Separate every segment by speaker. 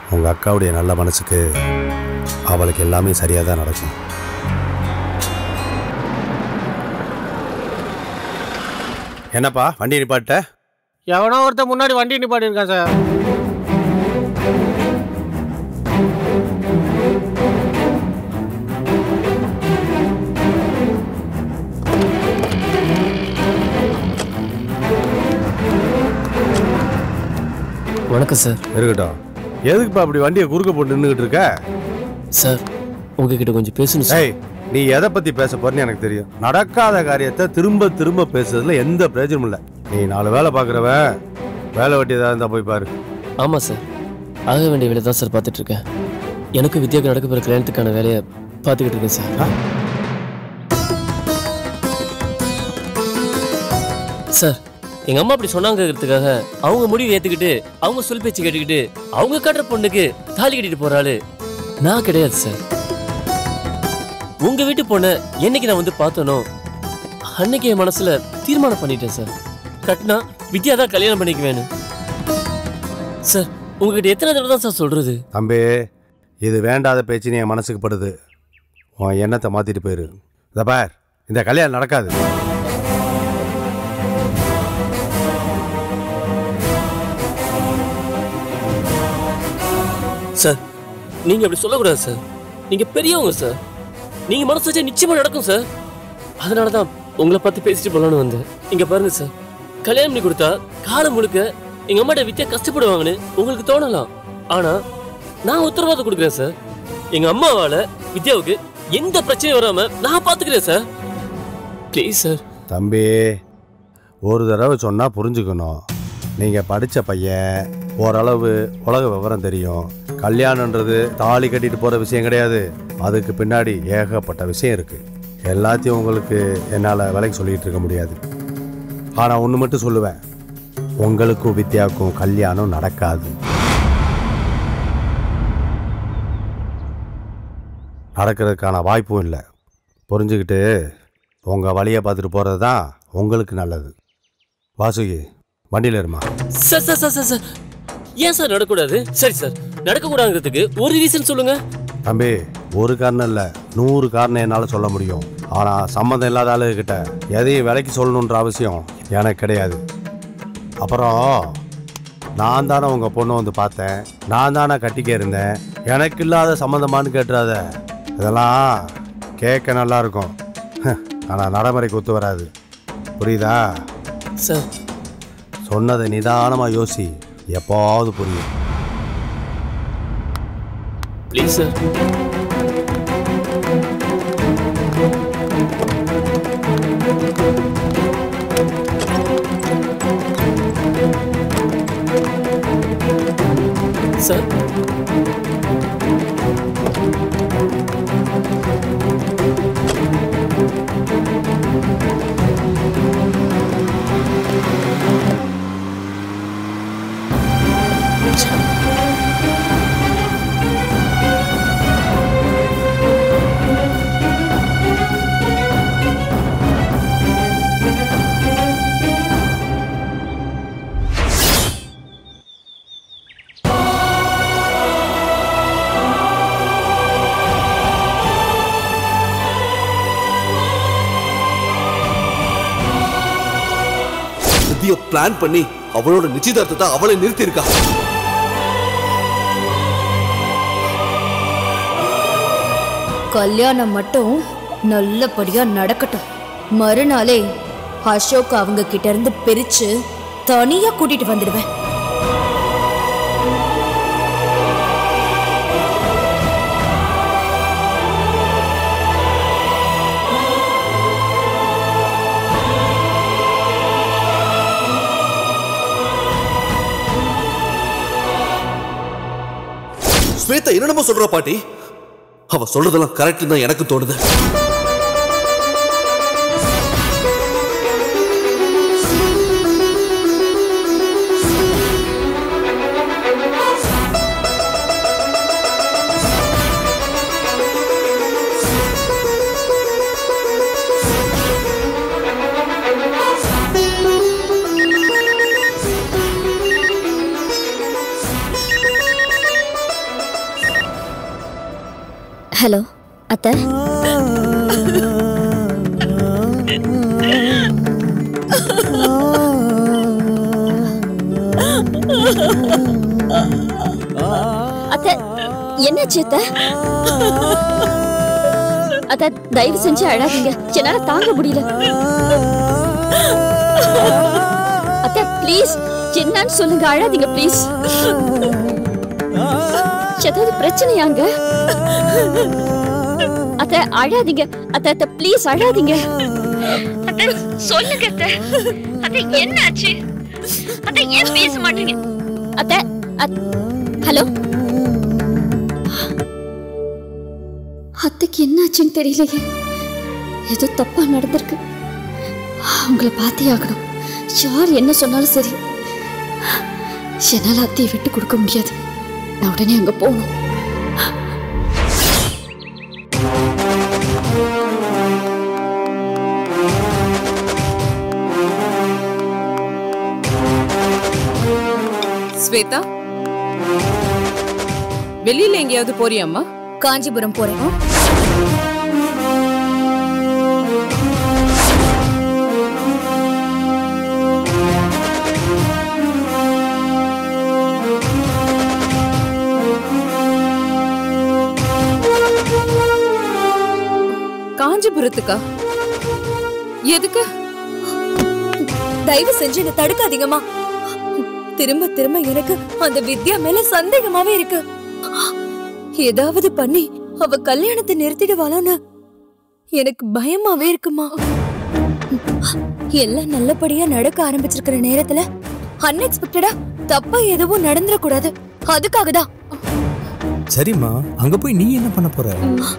Speaker 1: உங்கள் அக்காவுடைய நல்ல மனசுக்கு அவளுக்கு எல்லாமே சரியாக தான் நடக்கும். என்னப்பா வண்டி நிப்பாட்ட?
Speaker 2: எவனோ ஒருத்தர் முன்னாடி வண்டி நிப்பாட்டியிருக்கான் சார்.
Speaker 3: வணக்கம் சார்.
Speaker 1: இருக்கட்டும். எதுக்குப்பா அப்படி வண்டியை குறுக்க போட்டு நின்றுக்கிட்டு இருக்க?
Speaker 3: சார் உங்ககிட்ட கொஞ்சம் பேசணும் சார்.
Speaker 1: நீ எதை பற்றி பேச போறேன்னு எனக்கு தெரியும். நடக்காத காரியத்தை திரும்ப திரும்ப பேசுறதுல எந்த பிரயோஜனமும் இல்லை. நீ 4 வேலை பார்க்குறவ, வேலை வெட்டி ஏதாவது இருந்தால் போய் பாரு.
Speaker 3: ஆமாம் சார், ஆக வேண்டிய வேலை தான் சார் பார்த்துட்ருக்கேன். எனக்கு வித்யாவுக்கு நடக்க போகிற கல்யாணத்துக்கான வேலையை பார்த்துக்கிட்டு இருக்கேன் சார். சார் எங்கள் அம்மா அப்படி சொன்னாங்கிறதுக்காக அவங்க முடிவு ஏற்றுக்கிட்டு அவங்க சொல் பேச்சு கேட்டுக்கிட்டு அவங்க கட்டுற பொண்ணுக்கு தாலி கட்டிட்டு போகிறாள் நான் கிடையாது சார். உங்கள் வீட்டு பொண்ணை என்னைக்கு நான் வந்து பார்த்தனோ அன்னைக்கு என் மனசில் தீர்மானம் பண்ணிட்டேன் சார். கட்டினா வித்யா தான் கல்யாணம் பண்ணிக்குவேன்னு. சார் உங்ககிட்ட எத்தனை தடவை தான் சார் சொல்கிறது?
Speaker 1: தம்பி, இது வேண்டாத பேச்சுன்னு என் மனசுக்கு படுது. உன் எண்ணத்தை மாற்றிட்டு போயிரு. இதை பார், இந்த கல்யாணம் நடக்காது.
Speaker 3: சார் நீங்கள் அப்படி சொல்லக்கூடாது சார். நீங்கள் பெரியவங்க சார். நீங்கள் மனசு வச்சா நிச்சயமாக நடக்கும் சார். அதனால தான் உங்களை பார்த்து பேசிட்டு போகலான்னு வந்தேன். இங்கே பாருங்க சார், கல்யாணம் பண்ணி கொடுத்தா காலம் முழுக்க எங்கள் அம்மாட்ட வித்யா கஷ்டப்படுவாங்கன்னு உங்களுக்கு தோணலாம். ஆனால் நான் உத்தரவாதம் கொடுக்குறேன் சார். எங்கள் அம்மாவால் வித்யாவுக்கு எந்த பிரச்சனையும் வராமல் நான் பார்த்துக்கிறேன் சார். Please sir.
Speaker 1: தம்பி, ஒரு தடவை சொன்னால் புரிஞ்சுக்கணும். நீங்கள் படித்த பையன், ஓரளவு உலக விவரம் தெரியும். கல்யாணன்றது தாலி கட்டிட்டு போகிற விஷயம் கிடையாது. அதுக்கு பின்னாடி ஏகப்பட்ட விஷயம் இருக்குது. எல்லாத்தையும் உங்களுக்கு என்னால் விலைக்கு சொல்லிகிட்டு இருக்க முடியாது. ஆனால் ஒன்று மட்டும் சொல்லுவேன், உங்களுக்கும் வித்யாவுக்கும் கல்யாணம் நடக்காது. நடக்கிறதுக்கான வாய்ப்பும் இல்லை. புரிஞ்சுக்கிட்டு உங்கள் வழியை பார்த்துட்டு போகிறது தான் உங்களுக்கு நல்லது. வாசுகி, வண்டியில் இருமா.
Speaker 3: சார் சார் சார் சார் ஏன் சார் நடக்கூடாது? சரி சார், நடக்கக்கூடாதுங்கிறதுக்கு ஒரு ரீசன் சொல்லுங்க.
Speaker 1: தம்பி, ஒரு காரணம் இல்லை, 100 காரணம் என்னால் சொல்ல முடியும். ஆனால் சம்மந்தம் இல்லாத ஆளுகிட்ட எதையும் விலைக்கு சொல்லணுன்ற அவசியம் எனக்கு கிடையாது. அப்புறம் நான் தானே உங்கள் பொண்ணை வந்து பார்த்தேன், நான் தானே கட்டிக்க இருந்தேன், எனக்கு இல்லாத சம்மந்தமானு கேட்டுறாத. இதெல்லாம் கேட்க நல்லா இருக்கும், ஆனால் நடைமுறைக்கு ஒத்து வராது. புரியுதா
Speaker 3: சார்?
Speaker 1: சொன்னதை நிதானமாக யோசி, எப்போவாவது புரியும்.
Speaker 3: Please sir. சார்
Speaker 4: பிளான் பண்ணி அவளோட நிச்சயதார்த்தத்தை அவளை நிறுத்தி இருக்கா.
Speaker 5: கல்யாணம் மட்டும் நல்லபடியா நடக்கட்டும். மறுநாளே அசோக் அவங்க கிட்ட இருந்து பிரிச்சு தனியா கூட்டிட்டு வந்துடுவேன்.
Speaker 4: ஸ்வேதா என்னமா சொல்றா பாட்டி? அவ சொல்றதெல்லாம் கரெக்ட் தான் எனக்கு தோணுது.
Speaker 5: ஹலோ அத்தை. அத்தை என்னாச்சு அத்தை? அத்தை தயவு செஞ்சு அழாதீங்க, என்னால தாங்க முடியல. அத்தை ப்ளீஸ் என்னன்னு சொல்லுங்க, அழாதீங்க ப்ளீஸ். ஏதாவது பிரச்சனையாங்க? அத்தை அழாதீங்க, அத்தை அத்தை ப்ளீஸ் அழாதீங்க. அத்தை சொல்லுங்க அத்தை. அத்தை என்னாச்சு? அத்தை ஏன் பேச மாட்டீங்க? அத்தை ஹலோ. அத்தைக்கு என்னாச்சுன்னு தெரியலையே, ஏதோ தப்பா நடந்திருக்கு. அவங்கள பார்த்தே ஆகணும். யார் என்ன சொன்னாலும் சரி, என்னால அத்தையை விட்டு கொடுக்க முடியாது. நான் உடனே அங்க போகணும்.
Speaker 6: ஸ்வேதா, வெளியில எங்கேயாவது போறியாம்மா?
Speaker 5: காஞ்சிபுரம் போறேன்.
Speaker 6: காஞ்சிபுரத்துக்கா? எதுக்கு?
Speaker 5: தயவு செஞ்சு என்ன தடுக்காதீங்கம்மா. திரும்ப திரும்ப எனக்கு அந்த வித்யா மேல சந்தேகமாவே இருக்கு. ஏதாவது பண்ணி அவ கல்யாணத்தை நிறுத்திடுவாளோன்னு எனக்கு பயமாவே இருக்குமா. எல்லாம் நல்லபடியா நடக்க ஆரம்பிச்சிருக்கிற நேரத்துல அன்எக்ஸ்பெக்டடா தப்பா எதுவும் நடந்துடக்கூடாது. அதுக்காக தான்.
Speaker 7: சரிம்மா, அங்க போய் நீ என்ன பண்ண போற?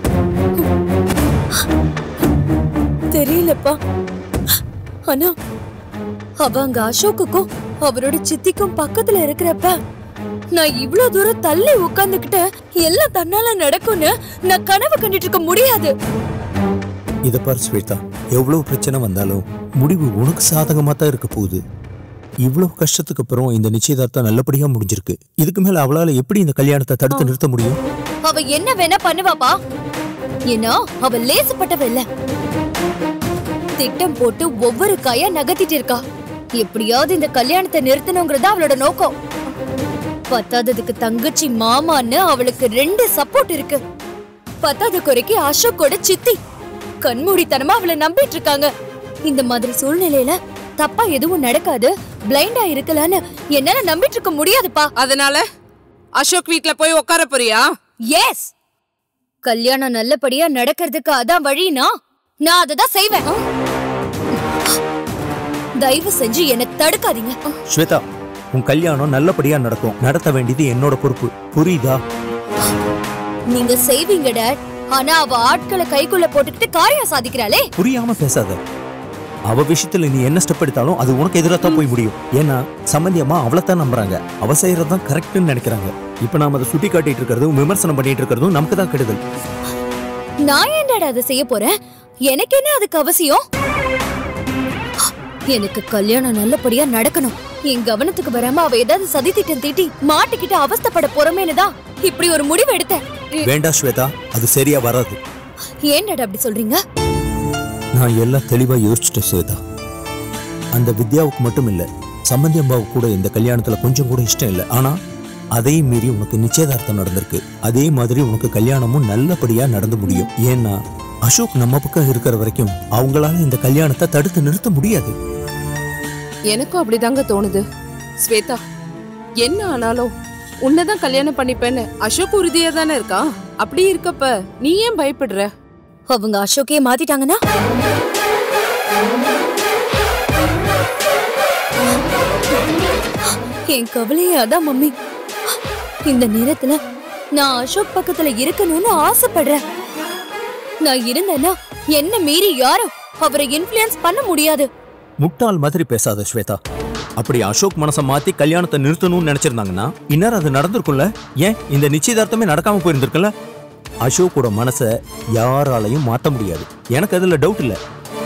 Speaker 5: தெரியலப்பா. ஆனா அவ அங்க அசோக்குக்கும் அவரோட சித்திக்கும் பக்கத்துல இருக்கிறப்ப நான் இவ்வளவு தூரம் தள்ளி உட்கார்ந்துகிட்டு எல்லாம் தன்னால நடக்கும்னு நான் கனவு கண்டுட்டு இருக்க முடியாது.
Speaker 7: இத பாரு ஸ்வேதா, எவ்வளவு பிரச்சனை வந்தாலும் முடிவு உனக்கு சாதகமா தான் இருக்க போகுது. இவ்வளவு கஷ்டத்துக்கு அப்புறம் இந்த நிச்சயதார்த்தம் நல்லபடியா முடிஞ்சிருக்கு. இதுக்கு மேல அவளால எப்படி இந்த கல்யாணத்தை தடுத்து நிறுத்த முடியும்?
Speaker 5: அவ என்ன வேணா பண்ணுவாப்பா. ஏன்னா அவ லேசுப்பட்டவ இல்ல. திட்டம் போட்டு ஒவ்வொரு கையா நகர்த்திட்டு இருக்கா. எப்படியாவது இந்த கல்யாணத்தை நிறுத்தணுங்கிறதா அவளோட நோக்கம். பத்தாததுக்கு தங்கச்சி மாமான்னு அவளுக்கு 2 சப்போர்ட் இருக்கு. பத்தாத குறைக்கு அசோக்கோட சித்தி கண்மூடித்தனமா அவளை நம்பிட்டு இருக்காங்க. இந்த மாதிரி சூழ்நிலையில தப்பா எதுவும் நடக்காது, பிளைண்டா இருக்கலான்னு என்னால நம்பிட்டு இருக்க முடியாதுப்பா.
Speaker 6: அதனால அசோக் வீட்ல போய் உட்கார போறியா?
Speaker 5: எஸ், கல்யாணம் நல்லபடியா நடக்கிறதுக்கு அதான் வழினா நான் அததான் செய்வேன். தயவு செஞ்சு என்ன தடுக்காதீங்க.
Speaker 7: ஸ்வேதா, உன் கல்யாணம் நல்லபடியா நடக்கும். நடத்த வேண்டியது என்னோட பொறுப்பு, புரியுதா?
Speaker 5: நீங்க செய்வீங்க டாட். ஆனா அவ ஆட்களை கைக்குள்ள போட்டுக்கிட்டு காரியம் சாதிக்கிறாளே.
Speaker 7: புரியாம பேசாத. அவ விஷயத்துல நீ என்ன ஸ்டெப் எடுத்தாலும் அது உனக்கு எதிராக தான் போய் முடியும். ஏன்னா சம்பந்தி அம்மா அவளைத்தான் நம்புறாங்க. அவ செய்யறதுதான் கரெக்ட்னு நினைக்கிறாங்க. இப்ப நாம அதை சுட்டி காட்டிட்டு இருக்கிறதும் விமர்சனம் பண்ணிட்டு இருக்கிறதும் நமக்கு தான் கெடுதல்.
Speaker 5: நான் ஏன்டா அதை செய்ய போறேன்? எனக்கு என்ன அதுக்கு அவசியம்? எனக்கு கல்யாணம் நல்லபடியா நடக்கணும். என் கவனத்துக்கு வராம அவ ஏதாவது சதி திட்டம் தீட்டி மாட்டிக்கிட்டு அவஸ்தைப்பட போறமேனுதான் இப்படி ஒரு முடிவு எடுத்தேன்.
Speaker 7: வேண்டாம் ஸ்வேதா, அது சரியா வராது.
Speaker 5: ஏன்டா அப்படி சொல்றீங்க?
Speaker 7: நான் எல்லாம் தெளிவா யோசிச்சுட்டேன் ஸ்வேதா. அந்த வித்யாவுக்கு மட்டும் இல்ல, சம்பந்தி அம்மாவுக்கு கூட இந்த கல்யாணத்துல கொஞ்சம் கூட இஷ்டம் இல்லை. ஆனா அதையும் மீறி உனக்கு நிச்சயதார்த்தம் நடந்திருக்கு. அதே மாதிரி உனக்கு கல்யாணமும் நல்லபடியா நடந்து முடியும். ஏன்னா அசோக் நம்ம பக்கம் இருக்கிற வரைக்கும் அவங்களால இந்த கல்யாணத்தை தடுத்து நிறுத்த முடியாது.
Speaker 6: எனக்கும் அப்படிதாங்க தோணுது. ஸ்வேதா, என்ன ஆனாலும் உன்னதான் கல்யாணம் பண்ணிப்பேன்னு அசோக் உறுதியா தானே இருக்கான். அப்படி இருக்கப்ப நீ ஏன் பயப்படுற?
Speaker 5: அவங்க அசோக்கே மாத்திட்டாங்கன்னா என் கவலையே அதான் மம்மி. இந்த நேரத்துல நான் அசோக் பக்கத்துல இருக்கணும்னு ஆசைப்படுறேன். நான் இருந்தேன்னா என்ன மீறி யாரும் அவரை இன்ஃப்ளூயன்ஸ் பண்ண முடியாது.
Speaker 7: முட்டாள் மாதிரி பேசாத ஸ்வேதா. அப்படி அசோக் மனசை மாத்தி கல்யாணத்தை நிறுத்தணும்னு நினைச்சிருந்தாங்கன்னா இந்நேரம் அது நடந்திருக்கும்ல. ஏன் இந்த நிச்சயதார்த்தமே நடக்காம போயிருந்திருக்குல்ல? அசோக்கோட மனசை யாராலையும் மாத்த முடியாது. எனக்கு அதுல டவுட் இல்ல.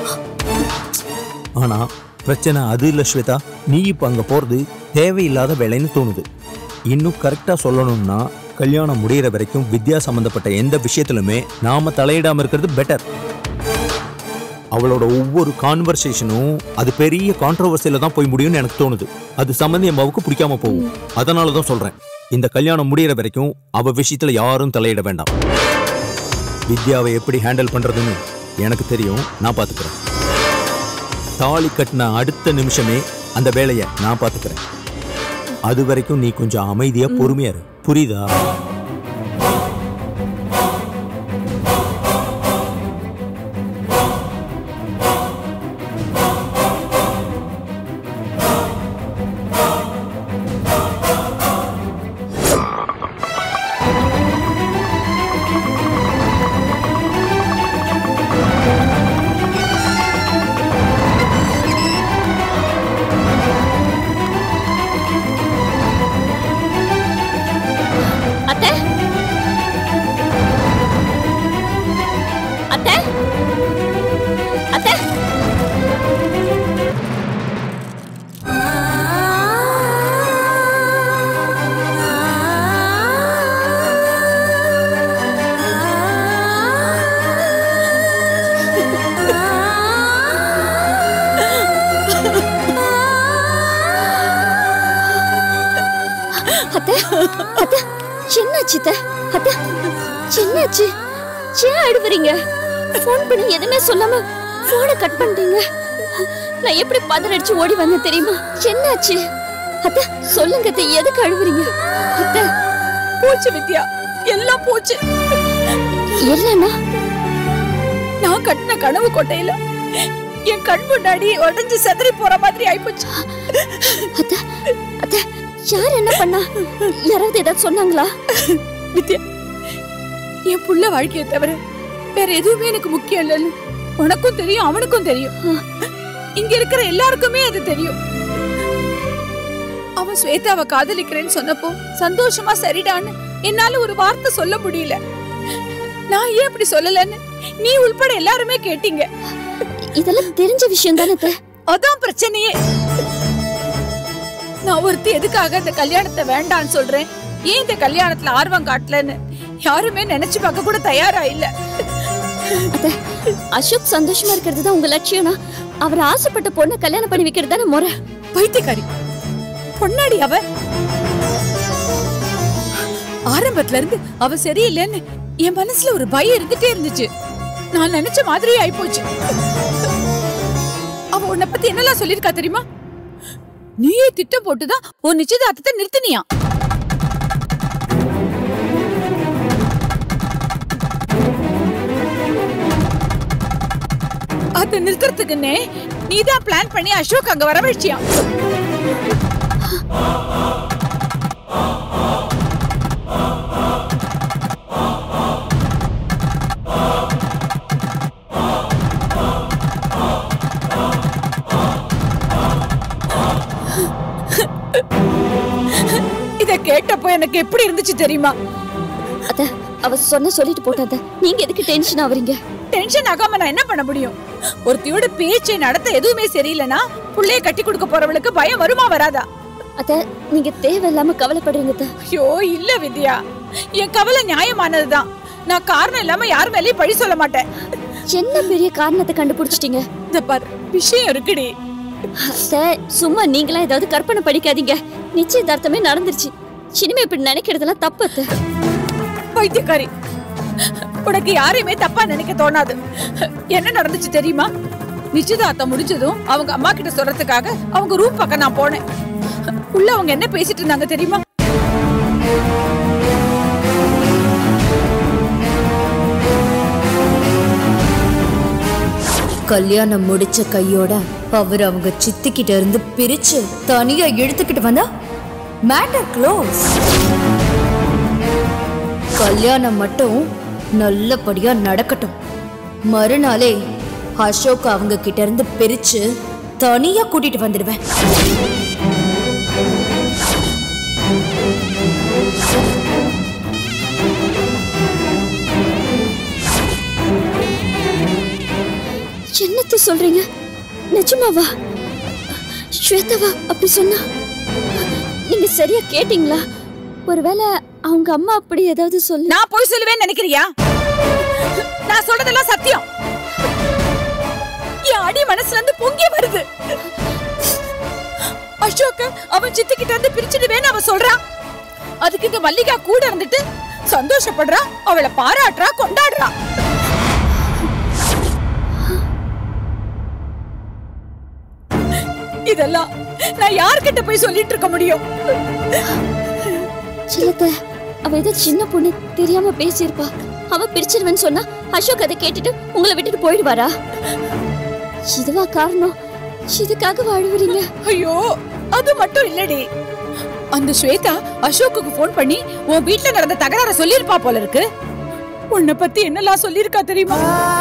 Speaker 7: ஆனா பிரச்சனை அது இல்ல ஸ்வேதா. நீ இப்ப அங்க போறது தேவையில்லாத வேலைன்னு தோணுது. இன்னும் கரெக்டா சொல்லணும்னா கல்யாணம் முடியிற வரைக்கும் வித்யா சம்பந்தப்பட்ட எந்த விஷயத்திலுமே நாம தலையிடாம இருக்கிறது பெட்டர். அவளோட ஒவ்வொரு கான்வர்சேஷனும் அது பெரிய கான்ட்ரோவர்சியில தான் போய் முடியும்னு எனக்கு தோணுது. அது சம்பந்தி அம்மாவுக்கு பிடிக்காம போகும். அதனால தான் சொல்றேன், இந்த கல்யாணம் முடியிற வரைக்கும் அவ விஷயத்துல யாரும் தலையிட வேண்டாம். வித்யாவை எப்படி ஹேண்டில் பண்றதுன்னு எனக்கு தெரியும், நான் பாத்துக்கிறேன். தாலி கட்டின அடுத்த நிமிஷமே அந்த வேலையை நான் பாத்துக்கிறேன். அது வரைக்கும் நீ கொஞ்சம் அமைதியா பொறுமையா இரு, புரியுதா?
Speaker 5: என்னாச்சு? ஏன் அழுவுறீங்க? போன் பண்ணி எதுவுமே சொல்லாம போனை கட் பண்ணிட்டீங்க. நான் எப்படி பதறடிச்சு ஓடி வந்தேன் தெரியுமா? என்னாச்சு அத்தை? சொல்லுங்க அத்தை, எதுக்கு அழுவுறீங்க? அத்தை,
Speaker 8: போச்சு வித்யா, எல்லாம் போச்சு.
Speaker 5: என்னன்னா?
Speaker 8: நான் கட்டின கனவு கோட்டையில என் கண் முன்னாடி உடஞ்சு செதறி போற மாதிரி ஆயிப்போச்சு.
Speaker 5: அத்தை, அத்தை, யார் என்ன பண்ணா? யாராவது ஏதாவது சொன்னாங்களா?
Speaker 8: வித்யா, என் புள்ள வாழ்க்கையை தவிர வேற எதுவுமே எனக்கு முக்கியம் இல்லைன்னு உனக்கும் தெரியும், அவனுக்கும் தெரியும். இங்க இருக்கிற எல்லாருக்குமே அது தெரியும். அவன் ஸ்வேதாவை காதலிக்கிறேன்னு சொன்னப்போ சந்தோஷமா சரிடான்னு என்னால ஒரு வார்த்தை சொல்ல முடியல. நான் ஏன் அப்படி சொல்லலன்னு நீ உள்பட எல்லாருமே கேட்டீங்க.
Speaker 5: இதெல்லாம் தெரிஞ்ச விஷயம் தானே.
Speaker 8: அதான் பிரச்சனையே. நான் ஒருத்தி எதுக்காக இந்த கல்யாணத்தை வேண்டான்னு சொல்றேன், ஏன் இந்த கல்யாணத்துல ஆர்வம் காட்டலன்னு யாருமே நினைச்சு பார்க்க கூட தயாரா இல்ல.
Speaker 5: அசோக் சந்தோஷமா இருக்கிறது தான் உங்க லட்சியம்னா அவர் ஆசைப்பட்ட பொண்ணை கல்யாணம் பண்ணி வைக்கிறது தானே முறை.
Speaker 8: பைத்தியக்காரி பொன்னாடி அவ. ஆரம்பத்துல இருந்து அவ சரியில்லைன்னு என் மனசுல ஒரு பயம் இருந்துட்டே இருந்துச்சு. நான் நினைச்ச மாதிரி ஆயிப்போச்சு. அவ உன்னை பத்தி என்னெல்லாம் சொல்லிருக்கா தெரியுமா? நீயே திட்டம் போட்டுதான் உன் நிச்சயதார்த்தத்தை நிறுத்தினியா? அதை நிறுத்துறதுக்குன்னே நீதான் பிளான் பண்ணி அசோக் அங்க வரவழைச்சியா? இத கேட்டப்போ எனக்கு எப்படி இருந்துச்சு தெரியுமா?
Speaker 5: அத அவ சொல்லிட்டு போட்டாத. நீங்க எதுக்கு டென்ஷன் ஆவறீங்க?
Speaker 8: டென்ஷன் ஆகாம நான் என்ன பண்ண முடியும்? ஒருத்தியோட பேச்சு நடத்த எதுவுமே சரியில்லைனா புள்ளைய கட்டி கொடுக்க போறவளுக்கு பயம் வருமா வராதா?
Speaker 5: அத நீங்க தேவையில்லாம கவலைப்படுறீங்க.
Speaker 8: ஐயோ இல்ல வித்யா, என் கவலை நியாயமானதுதான். நான் காரணம் இல்லாம யார் மேலயும் பழி சொல்ல மாட்டேன்.
Speaker 5: என்ன பெரிய காரணத்தை கண்டுபிடிச்சிட்டீங்க?
Speaker 8: இந்த பாரு, விஷயம் இருக்குடி.
Speaker 5: சும்மா நீங்களா ஏதாவது கற்பனை படிக்காதீங்க. நிச்சயதார்த்தமே நடந்துருச்சு. இனிமே இப்படி நினைக்கிறதெல்லாம் தப்பு.
Speaker 8: பைத்தியக்காரி, உனக்கு யாரையுமே தப்பா நினைக்க தோணாது. என்ன நடந்துச்சு தெரியுமா? நிச்சயதார்த்தம் முடிஞ்சதும் அவங்க அம்மா கிட்ட சொல்றதுக்காக அவங்க ரூம் பக்கம் நான் போனேன். உள்ள அவங்க என்ன பேசிட்டு இருந்தாங்க தெரியுமா?
Speaker 5: கல்யாணம் முடிச்ச கையோட அவர் அவங்க சித்திக்கிட்ட இருந்து பிரிச்சு தனியா எடுத்துக்கிட்டு வந்தா மேட்டர் க்ளோஸ். கல்யாணம் மட்டும் நல்லபடியா நடக்கட்டும். மறுநாளே அசோக் அவங்க கிட்ட இருந்து பிரிச்சு தனியா கூட்டிட்டு வந்துடுவேன். என்னத்த சொல்றீங்க? நிஜமாவா? ஸ்வேதாவா அப்படி சொன்னா? நீங்க சரியா கேட்டீங்களா? ஒருவேளை அவங்க அம்மா அப்படி ஏதாவது சொல்லு.
Speaker 8: நான் போய் சொல்லுவேன்னு நினைக்கிறியா? நான் சொல்றதெல்லாம் சத்தியம். என் அடி மனசுல இருந்து பொங்கி வருது. அசோக் அவன் சித்திக்கிட்ட இருந்து பிரிச்சுடுவேன்னு அவன் சொல்றான். அதுக்கு இந்த மல்லிகா கூட இருந்துட்டு சந்தோஷப்படுறா, அவளை பாராட்டுறா, கொண்டாடுறா. இதெல்லாம் நான் யார்கிட்ட போய் சொல்லிட்டு இருக்க முடியும்?
Speaker 5: சிலத்த அவ ஏதோ சின்ன பொண்ணு தெரியாம பேசியிருப்பா. அவ பிரிச்சிருவேன்னு சொன்னா அசோக் அதை கேட்டுட்டு உங்களை விட்டுட்டு போயிடுவாரா? இதுவா காரணம்? இதுக்காக வாழ்வுறீங்க?
Speaker 8: ஐயோ, அது மட்டும் இல்லடி. அந்த ஸ்வேதா அசோக்குக்கு போன் பண்ணி உன் வீட்டுல நடந்த தகராற சொல்லிருப்பா போல இருக்கு. உன்னை பத்தி என்னெல்லாம் சொல்லிருக்கா தெரியுமா?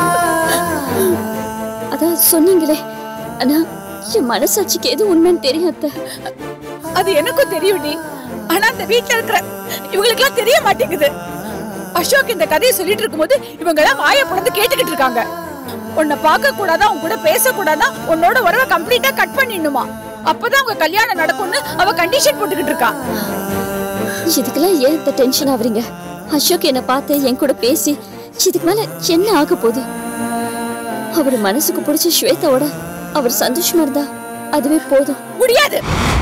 Speaker 5: அதான் சொன்னீங்களே, ஆனா என் மனசாட்சிக்கு எது உண்மைன்னு தெரியும் அத்தை.
Speaker 8: அது எனக்கும் தெரியும்டி. ஆனா அந்த வீட்டுல இருக்கிற இவங்களுக்கு எல்லாம் தெரிய மாட்டேங்குது. அசோக் இந்த கதையை சொல்லிட்டு இருக்கும்போது இவங்க எல்லாம் வாயை பிளந்து கேட்டுக்கிட்டு இருக்காங்க. உன்னை பார்க்க கூடாதா, உன் கூட பேச கூடாதா, உன்னோட உறவை கம்ப்ளீட்டா கட் பண்ணிடணுமா, அப்பதான் உங்க கல்யாணம் நடக்கும்னு அவ கண்டிஷன் போட்டுக்கிட்டு இருக்கா.
Speaker 5: இதுக்கெல்லாம் ஏன் டென்ஷன் ஆவறீங்க? அசோக் என்ன பார்த்து என் கூட பேசி இதுக்கு மேல என்ன ஆக போகுது? அவர் மனசுக்கு பிடிச்ச ஸ்வேதாவோட அவர் சந்தோஷமா இருந்தா அதுவே போதும்.
Speaker 8: முடியாது.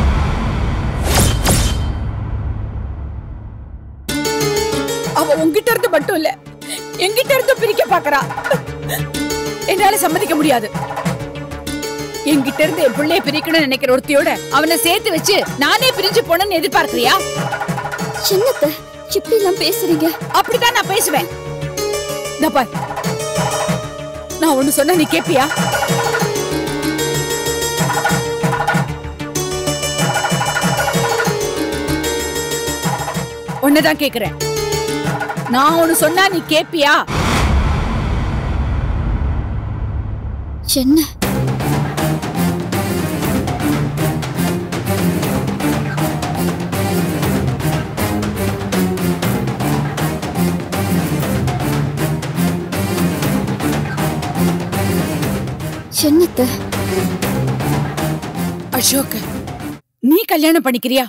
Speaker 8: அவ உன்கிட்ட இருந்து மட்டும் இல்ல, என்கிட்ட இருந்து பிரிக்க பாக்குறா. என்னால சம்மதிக்க முடியாது. என்கிட்ட இருந்து என் பிள்ளைய பிரிக்கணும்னு நினைக்கிற ஒருத்தியோட அவனை சேர்த்து வச்சு நானே பிரிஞ்சு போனேன்னு எதிர்பார்க்கறியா?
Speaker 5: சின்னத்தை இப்படி எல்லாம் பேசுறீங்க?
Speaker 8: அப்படித்தான் நான் பேசுவேன். நான் ஒண்ணு சொன்னா நீ கேப்பியா? ஒன்னதான் கேக்குறேன். நான் ஒண்ணு சொன்னா நீ கேப்பியா?
Speaker 5: என்ன? என்னத்த?
Speaker 8: அசோக், நீ கல்யாணம் பண்ணிக்கிறியா?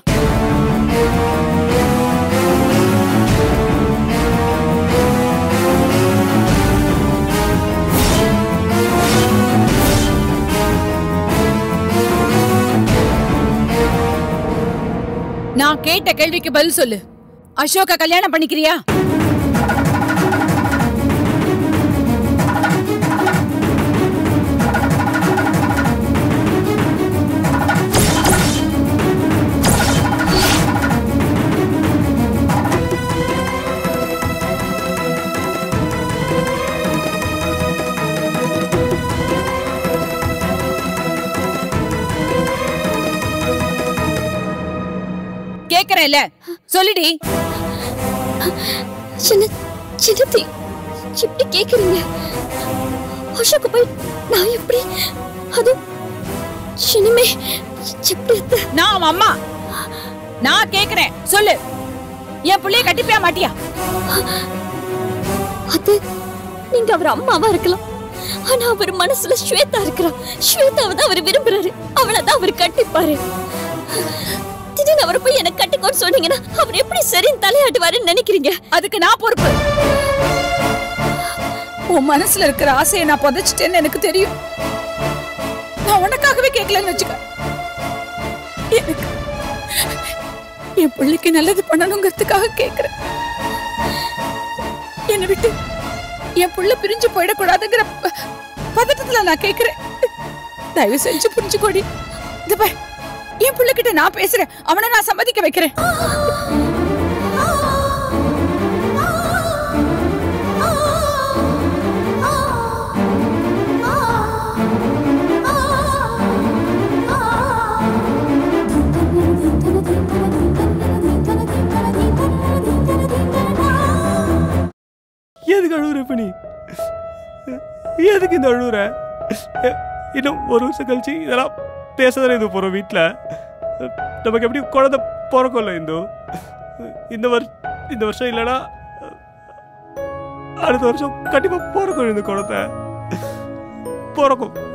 Speaker 8: நான் கேட்ட கேள்விக்கு பதில் சொல்லு. அசோக கல்யாணம் பண்ணிக்கிறியா? கேக்குறேன்ல, சொல்லுடி.
Speaker 5: சின்னத்தி இப்படி கேக்குறீங்க? அசோக்கு போய் நான் எப்படி? அது சின்னமே எப்படி?
Speaker 8: நான் அவன் அம்மா. நான் கேக்குறேன், சொல்லு. என் புள்ளைய கட்டிப்பியா மாட்டியா?
Speaker 5: அது நீங்க அவர் அம்மாவா இருக்கலாம், ஆனா அவர் மனசுல ஸ்வேதா இருக்கிறா. ஸ்வேதாவை தான் அவர் விரும்புறாரு, அவளதான் அவர் கட்டிப்பாரு. திடீர்னு அவரை போய் எனக்கு கட்டிக்கோன்னு சொன்னீங்கன்னா அவர் எப்படி சரின்னு தலையாட்டுவாருன்னு நினைக்கிறீங்க?
Speaker 8: அதுக்கு நான் பொறுப்பு. உன் மனசுல இருக்கிற ஆசையை நான் புதைச்சிட்டேன்னு எனக்கு தெரியும். நான் உனக்காகவே கேட்கலன்னு வச்சுக்க. எனக்கு என் பிள்ளைக்கு நல்லது பண்ணணுங்கிறதுக்காக கேட்கிறேன். என்னை விட்டு என் புள்ள பிரிஞ்சு போயிடக்கூடாதுங்கிற பதட்டத்துல நான் கேட்கிறேன். தயவு செஞ்சு புரிஞ்சுக்கோடி. இந்த பார், என் புள்ள கிட்ட நான் பேசுறேன், அவனை நான் சம்மதிக்க வைக்கிறேன்.
Speaker 9: எதுக்கு அழுகுற இப்ப நீ? எதுக்கு இந்த அழுகுற? இன்னும் ஒரு வருஷம் கழிச்சு இதெல்லாம் பேசதானே இது போறோம் வீட்டில். நமக்கு எப்படி குழந்தை பிறக்கும்ல இந்து. இந்த வருஷம் இல்லைன்னா அடுத்த வருஷம் கண்டிப்பா பிறக்கும் இந்த குழந்தை. பிறக்கும்.